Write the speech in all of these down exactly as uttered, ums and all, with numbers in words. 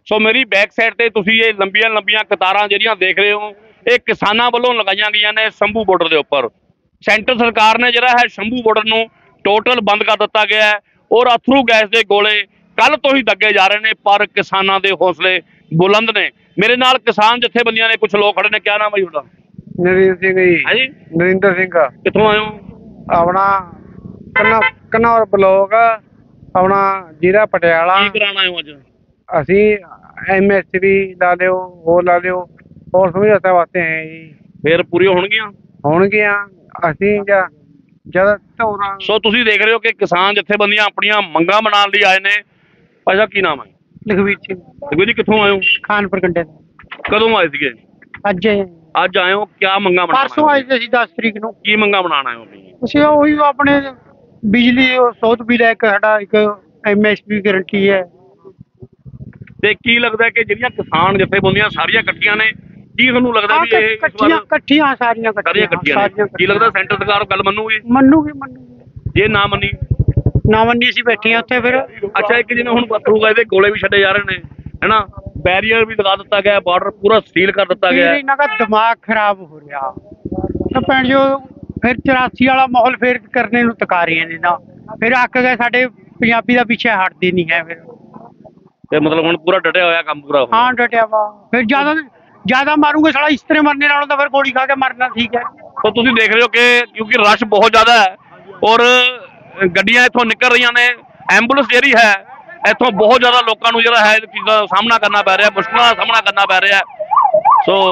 सो मेरी back side ते तुसीं ये लंबियां लंबियां कतारां जिहड़ियां देख रहे हो, ये किसानां वल्लों लगाईਆਂ गईਆਂ ने शंभू बॉर्डर के उपर। सेंटर सरकार ने जिहड़ा है शंभू बॉर्डर नूं टोटल बंद कर दिता गया है और अथरू गैस के गोले कल तो ही दगे जा रहे हैं, पर किसानां दे हौसले बुलंद ने। मेरे नाल किसान जथेबंदियां ने कुछ लोग खड़े ने। क्या नाम है जी? नरेंद्र सिंह जी। हाँ जी, नरेंद्र सिंह। कित्थों आए हो? अपना कन्ना कन्नौर ब्लॉक अपना जिला पटियाला। की कराना आए हो अज? असी एम एस पी ला लियो, वो ला लियो और समझौते वास्ते हैं जी। फिर पूरी होणगियां? होणगियां। असी जा जद धौरा। सो तुसीं देख रहे हो कि किसान जथेबंदियां अपनियां मंगां मनाउण लई आए ने। भाई की नाम है? लखवीर सिंह। लखवीर जी कित्थों आए हो? खानपुर कंडे। कदों आए सीगे? अज अज आए हो? क्या मंगां मनाउण? परसों आए थे दस तरीक नूं। की मंगां मनाउण आए हो अपनी? ਅਸੀਂ ਉਹੀ ਆਪਣੇ ਬਿਜਲੀ ਸੌਤ ਬਿੱਲ ਇੱਕ ਸਾਡਾ ਇੱਕ ਐਮ ਐਸ ਪੀ ਗਰੰਟੀ ਹੈ। ਤੇ ਕੀ ਲੱਗਦਾ ਕਿ ਜਿਹੜੀਆਂ ਕਿਸਾਨ ਜਥੇਬੰਦੀਆਂ ਸਾਰੀਆਂ ਇਕੱਠੀਆਂ ਨੇ, ਕੀ ਤੁਹਾਨੂੰ ਲੱਗਦਾ ਵੀ ਇਹ ਇਕੱਠੀਆਂ ਇਕੱਠੀਆਂ ਸਾਰੀਆਂ ਸਾਰੀਆਂ ਇਕੱਠੀਆਂ ਨੇ? ਕੀ ਲੱਗਦਾ ਸੈਂਟਰ ਸਰਕਾਰ ਗੱਲ ਮੰਨੂਗੀ? ਮੰਨੂਗੀ ਮੰਨੂਗੀ। ਜੇ ਨਾ ਮੰਨੀ? ਨਾ ਮੰਨੀ ਅਸੀਂ ਬੈਠੇ ਹਾਂ ਉੱਥੇ ਫਿਰ। ਅੱਛਾ, ਇੱਕ ਜਿਵੇਂ ਹੁਣ ਪੱਥਰੂ ਗਏ ਤੇ ਗੋਲੇ ਵੀ ਛੱਡੇ ਜਾ ਰਹੇ ਨੇ, ਹੈਨਾ, बैरियर भी लगा दिता गया, बॉर्डर पूरा सील कर दिता गया। इन्हां का दिमाग खराब हो रहा तो भैन जो फिर चौरासी वाला माहौल फिर करने नूं तका रहे हैं ना, फिर अक गए साडे पंजाबी दा पीछे हटदे नहीं है। फिर ते मतलब हुण पूरा डटिया होया काम पूरा। हाँ डटिया वा। फिर ज्यादा ज्यादा मारूंगे साला इस तरह मरने नालों तो फिर गोली खा के मरना ठीक है। तो तुसीं देख रहे हो कि क्योंकि रश बहुत ज्यादा है और गड्डियां इत्थों निकल रही ने, एंबुलेंस जिहड़ी है इतों बहुत ज्यादा लोगों को जो है चीज़ों का सामना करना पै रहा, मुश्किलों का सामना करना पै रहा है। सो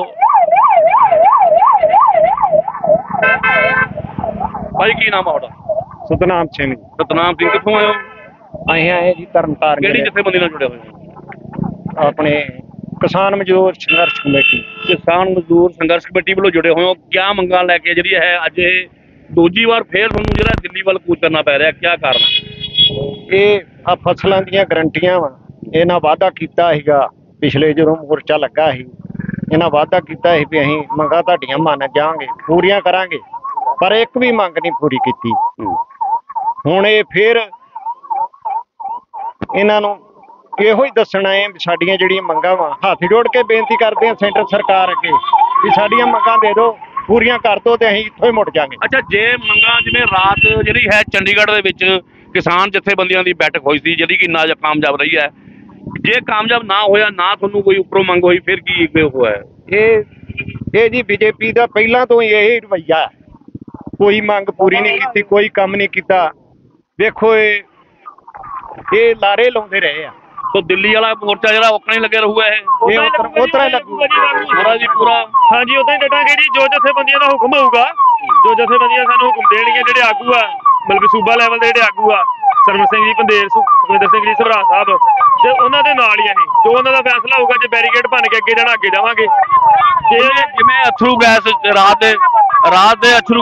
भाई की नाम है? सतनाम सिंह। सतनाम सिंह कितों आए हो? आए हैं जी तरनतारन। किहड़ी जथेबंदी नाल जुड़े हुए? अपने किसान मजदूर संघर्ष कमेटी। किसान मजदूर संघर्ष कमेटी वालों जुड़े हुए हो। क्या मंगां लैके जी है अज दूजी बार फिर तुहानूं जिहड़ा दिल्ली वाल कूच करना पै रहा, क्या कारण है? ये आ फसलों दी गरंटियां वा, इन्हां वादा कीता सीगा पिछले जो मोर्चा लगा सी, इन्हां वादा कीता सी भी असीं मंगां तुहाडीआं मान जावांगे, पूरीआं करांगे, पर एक भी मंग नहीं पूरी कीती। हुण ये फिर इन्हां नूं इहो ही दस्सणा है भी साडीआं जिहड़ियां मंगां वा, हत्थ जोड़ के बेनती करदे हां सेंटर सरकार अगे भी साडीआं मंगां दे दो, पूरीआं कर दो ते असीं इत्थों ही मुड़ जांगे। अच्छा, जे मंगां जिवें रात जिहड़ी है चंडीगढ़ दे विच किसान जथेबंदियां की बैठक हुई थी जिहड़ी कि ना कामयाब रही है, जे कामयाब ना होया ना तुहानूं कोई उपरों मंग हुई, फिर की हुआ है? ये ये जी बीजेपी का पहला तो यही रवैया है, कोई मंग पूरी नहीं की, कोई काम नहीं किया। देखो ये ये लारे लाउंदे रहे हैं। तो दिल्ली वाला मोर्चा जरा ओकना ही लगे रहूगा है, ये उतरा ही लगूगा पूरा जी पूरा। हाँ जी, उदा ही डटांगे जी, जो जथेबंदियां का हुक्म होगा, जो जथेबंदियां सानूं हुक्म देणगे, जिहड़े आगू आ मतलब सूबा लैवल दे जिहड़े आगू आ सरवण सिंह जी पंधेर, सुखविंदर सिंह जी सभरा साहब, ते उन्हां दे नाल ही असीं जो उन्हां दा फैसला होगा, जे बैरीकेड भन के अगे जाना अगे जावांगे। जे जिवें अथरू गैस रात दे रात दे अथरू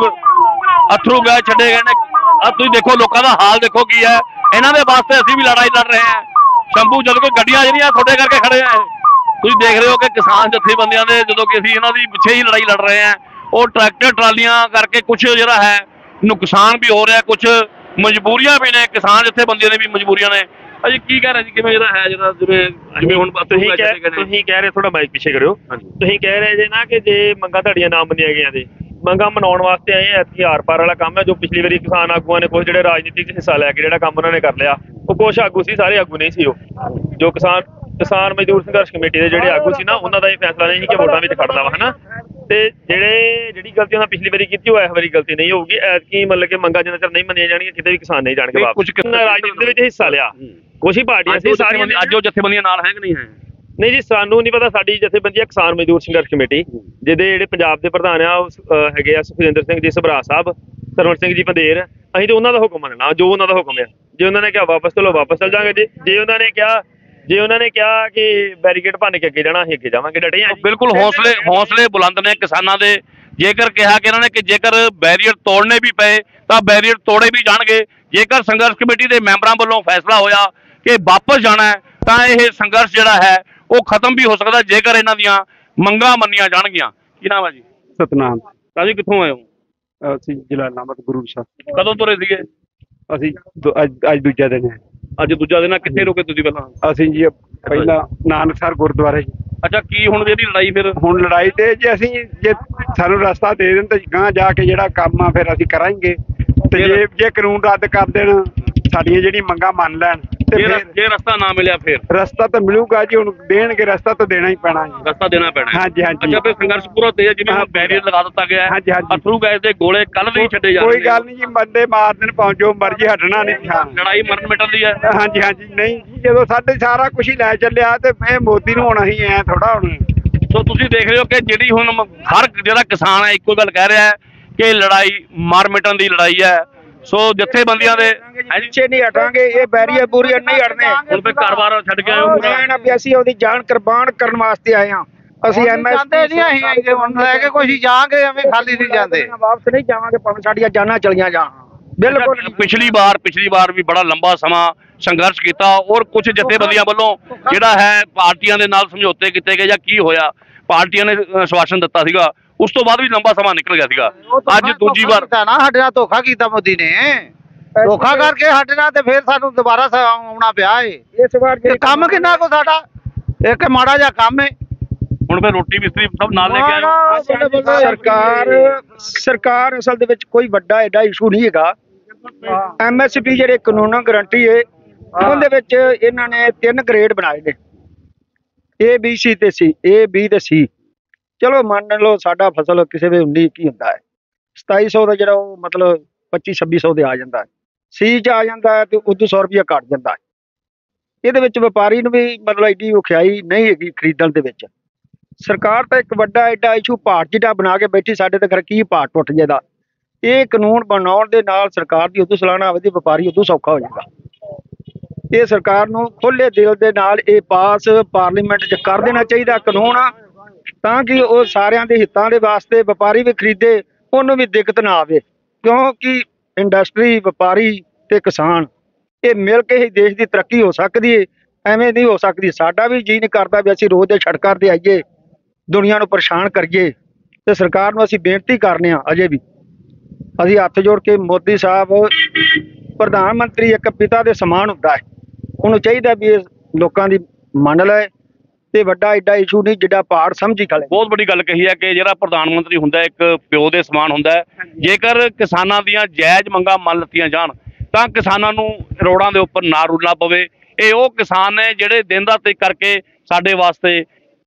अथरू गैस छड्डे गए ने, अब तुसीं देखो लोकां दा हाल देखो की है। इन्हां दे वास्ते असीं भी लड़ाई लड़ रहे हैं। शंभू जद कोई गड्डियां जिहड़ियां थोड़े करके खड़े हैं, तुसीं देख रहे हो कि किसान जथेबंदियां दे जदों कि असीं इन्हां दी पिछे ही लड़ाई लड़ रहे हैं, और ट्रैक्टर ट्रालियां करके कुछ जिहड़ा है नुकसान भी हो रहा है, कुछ मजबूरियां भी ने, किसान जथेबंदियां ने भी मजबूरियां ने। अजी की कह रहे जी किवें जिहड़ा है जिहड़ा जिवें जिवें हुण तुसीं कह रहे, थोड़ा माइक पिछे करियो, तुसीं कह रहे जे ना कि जे मंगां तुहाडीआं ना मंनियां गईआं ते मंगां मनाउण वास्ते आए हैं। ऐतकी आर पार वाला काम है जो पिछली बारी किसान आगूआं ने कुछ जिहड़े राजनीतिक हिस्सा लैके जिहड़ा काम उन्होंने कर लिया, वो कुछ आगू सी, सारे आगू नहीं सी। जो किसान किसान मजदूर संघर्ष कमेटी के जिहड़े आगू सी ना, उन्हां दा ये फैसला नहीं कि वोटां विच खड़ना वा, है ना। ते जिहड़े जिहड़ी गलती उन्हां पिछली बारी कीती, वो इस बारी गलती नहीं होगी। ऐतकी मतलब कि मंगां जिन्ना चਿਰ नहीं मन्नियां जाणगीਆਂ, किते भी किसान नहीं जाणगे वापस। राजनीति दे विच हिस्सा लिया, कुछ ही पार्टियां सी सारियां। अज वो जथेबंदियां नाल है कि नहीं है? नहीं जी, सानू नहीं पता। साडी जथेबंदी है किसान मजदूर संघर्ष कमेटी, जिहदे जिहड़े पंजाब दे प्रधान आ हैगे आ सुखविंदर सिंह जी सभरा साहब, सरवण सिंह जी पंधेर। असीं तो उन्हां दा हुक्म मनना, जो उन्हां दा हुक्म है। जे उन्होंने कहा वापस चलो वापस चल जाएंगे, जे जे उन्होंने कहा जे उन्होंने कहा कि बैरीकेड भन के अगे जाना, असीं अगे जावांगे, डटे हां। बिल्कुल हौसले हौसले बुलंद ने किसानां दे। जेकर कहा कि इन्होंने कि जेकर बैरीयर तोड़ने भी पे तो बैरीयर तोड़े भी जाणगे। जेकर संघर्ष कमेटी के मैंबरां वालों फैसला होया कि वापस जाना है, तो यह संघर्ष जिहड़ा है वो खत्म भी हो सकता जेकर इन्हां दीआं मंगां मन्नियां जाणगीਆਂ। की नाम है जी? सतनाम। ताजी कित्थों आए हो? ਅਸੀਂ ਜ਼ਿਲ੍ਹਾ ਨਾਮਤ ਗੁਰੂ ਸਾਹਿਬ। कदों तुरे सीगे? ਅਸੀਂ ਅੱਜ ਅੱਜ ਦੂਜਾ ਦਿਨ ਹੈ। ਅੱਜ ਦੂਜਾ ਦਿਨ ਆ, ਕਿੱਥੇ ਰੁਕੇ ਤੁਸੀਂ ਪਹਿਲਾਂ? ਅਸੀਂ ਜੀ ਪਹਿਲਾਂ ਨਾਨਕਸਰ ਗੁਰਦੁਆਰੇ ਜੀ। ਅੱਛਾ, ਕੀ ਹੁਣ ਇਹਦੀ ਲੜਾਈ ਫਿਰ? ਹੁਣ ਲੜਾਈ ਤੇ ਜੇ ਅਸੀਂ ਜੇ ਸਾਨੂੰ ਰਸਤਾ ਦੇ ਦੇਣ ਤਾਂ ਗਾਂ ਜਾ ਕੇ ਜਿਹੜਾ ਕੰਮ ਆ ਫਿਰ ਅਸੀਂ ਕਰਾਂਗੇ, ਤੇ ਜੇ ਜੇ ਕਾਨੂੰਨ ਰੱਦ ਕਰ ਦੇਣ, ਸਾਡੀਆਂ ਜਿਹੜੀਆਂ ਮੰਗਾਂ ਮੰਨ ਲੈਣ ਤੇ ਜੇ ਫਿਰ ਰਸ- ਜੇ ਰਸਤਾ ਨਾ ਮਿਲਿਆ ਫਿਰ? ਰਸਤਾ ਤਾਂ ਮਿਲੂਗਾ ਜੀ, ਹੁਣ ਦੇਣਗੇ ਰਸਤਾ ਤਾਂ ਦੇਣਾ ਹੀ ਪੈਣਾ ਜੀ। ਰਸਤਾ ਦੇਣਾ ਪੈਣਾ ਹੈ। ਹਾਂਜੀ ਹਾਂਜੀ ਅੱਛਾ, ਫਿਰ ਸੰਘਰਸ਼ ਪੂਰਾ ਤੇਜ਼, ਜਿਵੇਂ ਹੁਣ ਬੈਰੀਅਰ ਲਗਾ ਦਿੱਤਾ ਗਿਆ ਹੈ, ਹਾਂਜੀ, ਹਾਂਜੀ। ਅਥਰੂ ਗੈਸ ਦੇ ਗੋਲੇ ਕੱਲ ਦੇ ਹੀ ਛੱਡੇ ਜਾ ਕੋਈ ਗੱਲ ਨਹੀਂ ਜੀ, ਬੰਦੇ ਮਾਰ ਦੇਣ ਭਾਵੇਂ ਜੋ ਮਰਜ਼ੀ, ਹਟਣਾ ਨਹੀਂ। ਹਾਂ ਲੜਾਈ ਮਰਨ ਮਿਟਣ ਦੀ ਹੈ। ਹਾਂਜੀ ਹਾਂਜੀ। ਨਹੀਂ ਜੀ, ਜਦੋਂ ਸਾਡੇ ਸਾਰਾ ਕੁਝ ਹੀ ਲੈ ਚੱਲਿਆ ਤੇ ਇਹ ਮੋਦੀ ਨੂੰ ਹੁਣ ਅਸੀਂ ਐ ਥੋੜਾ ਹੁਣ। ਸੋ ਤੁਸੀਂ ਦੇਖ ਰਹੇ ਹੋ ਕਿ ਜਿਹੜੀ ਹੁਣ ਮ- ਹਰ ਜਿਹੜਾ ਕਿਸਾਨ ਹੈ ਇੱਕੋ ਗੱਲ ਕਹਿ ਰਿਹਾ ਹੈ ਕਿ ਲੜਾਈ ਮਰ ਮਿਟਣ ਦੀ ਲੜਾਈ ਹੈ। ਸੋ ਜਥੇਬੰਦੀਆਂ ਦੇ ਪਿੱਛੇ ਨਹੀਂ ਹਟਾਂਗੇ, ਇਹ ਬੈਰੀਅਰ ਬੂਰੀਅਰ ਨਹੀਂ ਹਟਨੇ। ਹੁਣ ਫਿਰ ਘਰ-ਬਾਰ ਛੱਡ ਕੇ ਆਏ ਹੋ ਪੂਰਾ? ਮੈਂ ਨਾ ਵੀ ਅਸੀਂ ਉਹਦੀ ਜਾਨ ਕੁਰਬਾਨ ਕਰਨ ਵਾਸਤੇ ਆਏ ਹਾਂ। ਅਸੀਂ ਐਮਐਸਪੀ ਨਹੀਂ ਅਸੀਂ ਹੁਣ ਲੈ ਕੇ ਕੋਈ ਜਾਾਂਗੇ, ਐਵੇਂ ਖਾਲੀ ਨਹੀਂ ਜਾਂਦੇ। ਵਾਪਸ ਨਹੀਂ ਜਾਵਾਂਗੇ, ਭਾਵੇਂ ਸਾਡੀਆਂ ਜਾਨਾਂ ਚਲੀਆਂ ਜਾਣ। ਬਿਲਕੁਲ ਨਹੀਂ। ਪਿਛਲੀ ਵਾਰ ਪਿਛਲੀ ਵਾਰ ਵੀ ਬੜਾ ਲੰਬਾ ਸਮਾਂ ਸੰਘਰਸ਼ ਕੀਤਾ ਔਰ ਕੁਝ ਜਥੇਬੰਦੀਆਂ ਵੱਲੋਂ ਜਿਹੜਾ ਹੈ ਪਾਰਟੀਆਂ ਦੇ ਨਾਲ ਸਮਝੌਤੇ ਕੀਤੇ ਗਏ ਜਾਂ ਕੀ ਹੋਇਆ, ਪਾਰਟੀਆਂ ਨੇ ਆਸ਼ਵਾਸਨ ਦਿੱਤਾ ਸੀਗਾ, ਉਸ ਤੋਂ ਬਾਅਦ ਵੀ ਲੰਬਾ ਸਮਾਂ ਨਿਕਲ ਗਿਆ ਸੀਗਾ। ਅੱਜ ਦੂਜੀ ਵਾਰ ਨਾ ਸਾਡੇ ਨਾਲ ਧੋਖਾ ਕੀਤਾ ਮੋਦੀ ਨੇ, ਧੋਖਾ ਕਰਕੇ ਸਾਡੇ ਨਾਲ, ਤੇ ਫਿਰ ਸਾਨੂੰ ਦੁਬਾਰਾ ਸ- ਆਉਣਾ ਪਿਆ ਏ। ਇਸ ਵਾਰ ਤੇ ਕੰਮ ਕਿੰਨਾ ਕੋ ਸਾਡਾ, ਇੱਕ ਮਾੜਾ ਜਿਹਾ ਕੰਮ ਏ। ਹੁਣ ਫਿਰ ਰੋਟੀ ਮਿਸਤਰੀ ਸਭ ਨਾਲ ਲੈ ਕੇ ਆਏ ਹੋ? ਸਰਕਾਰ ਸਰਕਾਰ ਅਸਲ ਦੇ ਵਿੱਚ ਕੋਈ ਵੱਡਾ ਐਡਾ ਇਸ਼ੂ ਨਹੀਂ ਹੈਗਾ। ਐਮਐਸਪੀ ਜਿਹੜੇ ਕਾਨੂੰਨ ਗਰੰਟੀ ਏ, ਉਹਦੇ ਵਿੱਚ ਇਹਨਾਂ ਨੇ ਤਿੰਨ ਗ੍ਰੇਡ ਬਣਾਏ ਨੇ, ਏ ਬੀ ਸੀ ਤੇ ਸੀ, ਏ ਬੀ ਤੇ ਸੀ। ਚਲੋ ਮੰਨ ਲਓ ਸਾਡਾ ਫਸਲ ਕਿਸੇ ਵੇ ਉੱਨੀ ਇੱਕੀ ਹੁੰਦਾ ਹੈ, ਸਤਾਈ ਸੌ ਦਾ ਜਿਹੜਾ ਉਹ ਮਤਲਬ ਪੱਚੀ ਛੱਬੀ ਸੌ ਦੇ ਆ ਜਾਂਦਾ ਹੈ, ਸੀ ਚ ਆ ਜਾਂਦਾ ਹੈ ਤੇ ਉਦੋਂ ਸੌ ਰੁਪਇਆ ਘੱਟ ਜਾਂਦਾ ਹੈ। ਇਹਦੇ ਵਿੱਚ ਵਪਾਰੀ ਨੂੰ ਵੀ ਮਤਲਬ ਐਡੀ ਔਖਿਆਈ ਨਹੀਂ ਹੈਗੀ ਖਰੀਦਣ ਦੇ ਵਿੱਚ। ਸਰਕਾਰ ਤਾਂ ਇੱਕ ਵੱਡਾ ਐਡਾ ਇਸ਼ੂ ਭਾਟ ਜਿਹੜਾ ਬਣਾ ਕੇ ਬੈਠੀ, ਸਾਡੇ ਤੇ ਕਰ ਕੀ ਭਾਟ ਟੁੱਟ ਜਾਏਦਾ। ਇਹ ਕਾਨੂੰਨ ਬਣਾਉਣ ਦੇ ਨਾਲ ਸਰਕਾਰ ਦੀ ਉਦੋਂ ਸਲਾਨਾ ਆਵੇ, ਵਪਾਰੀ ਉਦੋਂ ਸੌਖਾ ਹੋ ਜਾਏਗਾ। ਇਹ ਸਰਕਾਰ ਨੂੰ ਖੁੱਲੇ ਦਿਲ ਦੇ ਨਾਲ ਇਹ ਪਾਸ ਪਾਰਲੀਮੈਂਟ 'ਚ ਕਰ ਦੇਣਾ ਚਾਹੀਦਾ ਕਾਨੂੰਨ, ਤਾਂ ਕਿ ਉਹ ਸਾਰਿਆਂ ਦੇ ਹਿੱਤਾਂ ਦੇ ਵਾਸਤੇ ਵਪਾਰੀ ਵੀ ਖਰੀਦੇ, ਉਹਨੂੰ ਵੀ ਦਿੱਕਤ ਨਾ ਆਵੇ। ਕਿਉਂਕਿ ਇੰਡਸਟਰੀ, ਵਪਾਰੀ ਤੇ ਕਿਸਾਨ ਇਹ ਮਿਲ ਕੇ ਹੀ ਦੇਸ਼ ਦੀ ਤਰੱਕੀ ਹੋ ਸਕਦੀ ਹੈ, ਐਵੇਂ ਨਹੀਂ ਹੋ ਸਕਦੀ। ਸਾਡਾ ਵੀ ਜੀ ਨਹੀਂ ਕਰਦਾ ਵੀ ਅਸੀਂ ਰੋਜ਼ ਦੇ ਸੜਕਾਂ ਤੇ ਆਈਏ, ਦੁਨੀਆ ਨੂੰ ਪਰੇਸ਼ਾਨ ਕਰੀਏ। ਤੇ ਸਰਕਾਰ ਨੂੰ ਅਸੀਂ ਬੇਨਤੀ ਕਰਨੇ ਆ, ਅਜੇ ਵੀ ਅਸੀਂ ਹੱਥ ਜੋੜ ਕੇ, ਮੋਦੀ ਸਾਹਿਬ ਪ੍ਰਧਾਨ ਮੰਤਰੀ ਇੱਕ ਪਿਤਾ ਦੇ ਸਮਾਨ ਹੁੰਦਾ ਹੈ, ਉਹਨੂੰ ਚਾਹੀਦਾ ਵੀ ਇਹ ਲੋਕਾਂ ਦੀ ਮੰਨ ਲੈ, ਤੇ ਵੱਡਾ ਐਡਾ ਇਸ਼ੂ ਨਹੀਂ ਜਿੱਡਾ ਪਹਾੜ ਸਮਝੀ ਖਲੇ। ਬਹੁਤ ਵੱਡੀ ਗੱਲ ਕਹੀ ਹੈ ਕਿ ਜਿਹੜਾ ਪ੍ਰਧਾਨ ਮੰਤਰੀ ਹੁੰਦਾ ਇੱਕ ਪਿਓ ਦੇ ਸਮਾਨ ਹੁੰਦਾ ਹੈ। ਜੇਕਰ ਕਿਸਾਨਾਂ ਦੀਆਂ ਜਾਇਜ਼ ਮੰਗਾਂ ਮੰਨ ਲਿੱਤੀਆਂ ਜਾਣ ਤਾਂ ਕਿਸਾਨਾਂ ਨੂੰ ਰੋਡਾਂ ਦੇ ਉੱਪਰ ਨਾ ਰੁਲਣਾ ਪਵੇ। ਇਹ ਉਹ ਕਿਸਾਨ ਨੇ ਜਿਹੜੇ ਦਿਨ ਰਾਤ ਤੇ ਕਰਕੇ ਸਾਡੇ ਵਾਸਤੇ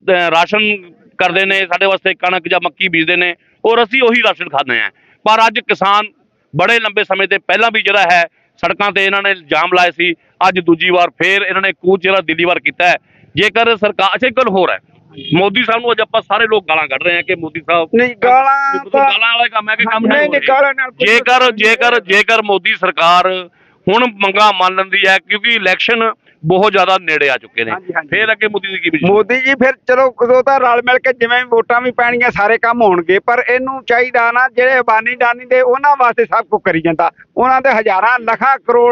ਰਾਸ਼ਨ ਕਰਦੇ ਨੇ, ਸਾਡੇ ਵਾਸਤੇ ਕਣਕ ਜਾਂ ਮੱਕੀ ਬੀਜਦੇ ਨੇ, ਔਰ ਅਸੀਂ ਉਹੀ ਰਾਸ਼ਨ ਖਾਂਦੇ ਹਾਂ। ਪਰ ਅੱਜ ਕਿਸਾਨ ਬੜੇ ਲੰਬੇ ਸਮੇਂ ਤੇ ਪਹਿਲਾਂ ਵੀ ਜਿਹੜਾ ਹੈ ਸੜਕਾਂ ਤੇ ਇਹਨਾਂ ਨੇ ਜਾਮ ਲਾਏ ਸੀ, ਅੱਜ ਦੂਜੀ ਵਾਰ ਫੇਰ ਇਹਨਾਂ ਨੇ ਕੂਚ ਜਿਹੜਾ ਦਿੱਲੀ ਵਾਰ ਕੀਤਾ ਹੈ। ਜੇਕਰ ਸਰਕਾਰ, ਅੱਛਾ ਇੱਕ ਗੱਲ ਹੋਰ ਹੈ, ਮੋਦੀ ਸਾਹਿਬ ਨੂੰ ਅੱਜ ਆਪਾਂ ਸਾਰੇ ਲੋਕ ਗਾਲਾਂ ਕੱਢ ਰਹੇ ਆ ਕਿ ਮੋਦੀ ਸਾਹਿਬ ਨਹੀਂ, ਗਾਲਾਂ ਤਾਂ ਗਾਲਾਂ ਵਾਲਾ ਕੰਮ ਹੈ ਕਿ ਕੰਮ ਨਹੀਂ ਨਹੀਂ, ਗਾਲਾਂ ਨਾਲ ਕੋਈ- ਜੇਕਰ ਜੇਕਰ ਜੇਕਰ ਮੋਦੀ ਸਰਕਾਰ ਹੁਣ ਮੰਗਾਂ ਮੰਨ ਲੈਂਦੀ ਹੈ, ਕਿਉਂਕਿ ਇਲੈਕਸ਼ਨ ਬਹੁਤ ਜ਼ਿਆਦਾ ਨੇੜੇ ਆ ਚੁੱਕੇ ਨੇ, ਹਾਂਜੀ, ਹਾਂਜੀ। ਫੇਰ ਅੱਗੇ ਮੋਦੀ ਦੀ ਕੀ ਵਿਜ਼ਨ? ਮੋਦੀ ਜੀ ਫਿਰ ਚਲੋ ਉਹ ਤਾਂ ਰਲ ਮਿਲ ਕੇ ਜਿਵੇਂ ਵੋਟਾਂ ਵੀ ਪੈਣੀਆਂ ਸਾਰੇ ਕੰਮ ਹੋਣਗੇ, ਪਰ ਇਹਨੂੰ ਚਾਹੀਦਾ ਨਾ ਜਿਹੜੇ ਅਬਾਨੀ ਡਾਨੀ ਦੇ ਉਹਨਾਂ ਵਾਸਤੇ ਸਭ ਕੁਝ ਕਰੀ ਜਾਂਦਾ। ਉਹਨਾਂ ਦੇ ਹਜ਼ਾਰਾਂ ਲੱਖਾਂ ਕਰੋੜ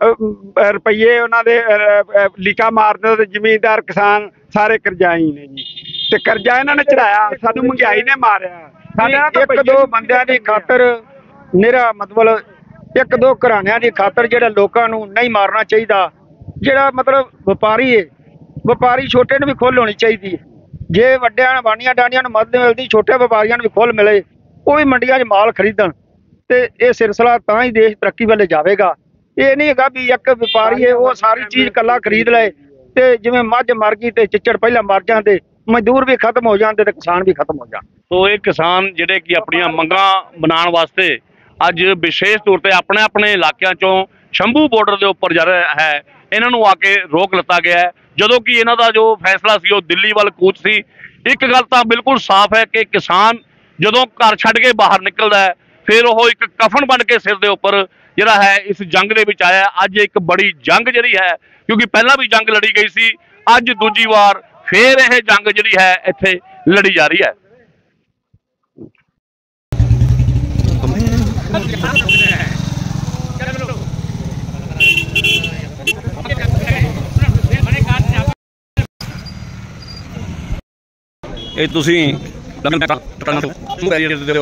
ਅਹ, ਰੁਪਈਏ ਉਹਨਾਂ ਦੇ ਲੀਕਾ ਮਾਰਦੇ ਤੇ ਜ਼ਮੀਨਦਾਰ ਕਿਸਾਨ ਸਾਰੇ ਕਰਜ਼ਾਈ ਨੇ ਜੀ, ਤੇ ਕਰਜ਼ਾ ਇਹਨਾਂ ਨੇ ਚੜਾਇਆ, ਸਾਨੂੰ ਮਹਿੰਗਾਈ ਨੇ ਮਾਰਿਆ। ਸਾਡੇ ਨਾਲ ਤਾਂ ਇੱਕ ਦੋ ਬੰਦਿਆਂ ਦੀ ਖਾਤਰ ਨਿਰਾ ਮਤਲਬ ਇੱਕ ਦੋ ਘਰਾਣਿਆਂ ਦੀ ਖਾਤਰ ਜਿਹੜਾ ਲੋਕਾਂ ਨੂੰ ਨਹੀਂ ਮਾਰਨਾ ਚਾਹੀਦਾ। ਜਿਹੜਾ ਮਤਲਬ ਵਪਾਰੀ ਹੈ, ਵਪਾਰੀ ਛੋਟੇ ਨੂੰ ਵੀ ਖੁੱਲ੍ਹ ਹੋਣੀ ਚਾਹੀਦੀ ਹੈ। ਜੇ ਵੱਡਿਆਂ ਬਾਣੀਆਂ ਡਾਣੀਆਂ ਨੂੰ ਮਦਦ ਮਿਲਦੀ, ਛੋਟੇ ਵਪਾਰੀਆਂ ਨੂੰ ਵੀ ਖੁੱਲ੍ਹ ਮਿਲੇ, ਉਹ ਵੀ ਮੰਡੀਆਂ 'ਚ ਮਾਲ ਖਰੀਦਣ, ਤੇ ਇਹ ਸਿਲਸਿਲਾ ਤਾਂ ਹੀ ਦੇਸ਼ ਤਰੱਕੀ ਵੱਲ ਜਾਵੇਗਾ। ਇਹ ਨਹੀਂ ਹੈਗਾ ਵੀ ਇੱਕ ਵਪਾਰੀ ਹੈ ਉਹ ਸਾਰੀ ਚੀਜ਼ ਇਕੱਲਾ ਖਰੀਦ ਲਏ, ਤੇ ਜਿਵੇਂ ਮੱਝ ਮਰ ਗਈ ਤੇ ਚਿੱਚੜ ਪਹਿਲਾਂ ਮਰ ਜਾਂਦੇ, ਮਜ਼ਦੂਰ ਵੀ ਖਤਮ ਹੋ ਜਾਂਦੇ ਤੇ ਕਿਸਾਨ ਵੀ ਖਤਮ ਹੋ ਜਾਣ। ਸੋ ਇਹ ਕਿਸਾਨ ਜਿਹੜੇ ਕਿ ਆਪਣੀਆਂ ਮੰਗਾਂ ਬਣਾਉਣ ਵਾਸਤੇ ਅੱਜ ਵਿਸ਼ੇਸ਼ ਤੌਰ ਤੇ ਆਪਣੇ ਆਪਣੇ ਇਲਾਕਿਆਂ ਚੋਂ ਸ਼ੰਭੂ ਬਾਰਡਰ ਦੇ ਉੱਪਰ ਜਾ ਰਿਹਾ ਹੈ, ਇਹਨਾਂ ਨੂੰ ਆ ਕੇ ਰੋਕ ਲਿੱਤਾ ਗਿਆ ਹੈ। ਜਦੋਂ ਕਿ ਇਹਨਾਂ ਦਾ ਜੋ ਫੈਸਲਾ ਸੀ ਉਹ ਦਿੱਲੀ ਵੱਲ ਕੂਚ ਸੀ। ਇੱਕ ਗੱਲ ਤਾਂ ਬਿਲਕੁਲ ਸਾਫ਼ ਹੈ ਕਿ ਕਿਸਾਨ ਜਦੋਂ ਘਰ ਛੱਡ ਕੇ ਬਾਹਰ ਨਿਕਲਦਾ ਹੈ, ਫਿਰ ਉਹ ਇੱਕ ਕਫਨ ਬਣ ਕੇ ਸਿਰ ਦੇ ਉੱਪਰ ਜਿਹੜਾ ਹੈ ਇਸ ਜੰਗ ਦੇ ਵਿੱਚ ਆਇਆ। ਅੱਜ ਇੱਕ ਬੜੀ ਜੰਗ ਜਿਹੜੀ ਹੈ, ਕਿਉਂਕਿ ਪਹਿਲਾਂ ਵੀ ਜੰਗ ਲੜੀ ਗਈ ਸੀ, ਅੱਜ ਦੂਜੀ ਵਾਰ ਫੇਰ ਇਹ ਜੰਗ ਜਿਹੜੀ ਹੈ ਇੱਥੇ ਲੜੀ ਜਾ ਰਹੀ ਹੈ। ਇਹ ਤੁਸੀਂ ਦੇ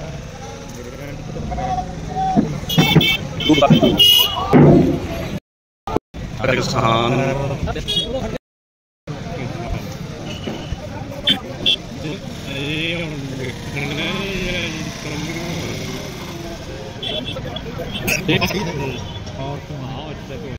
ਉੱਪਰ किसान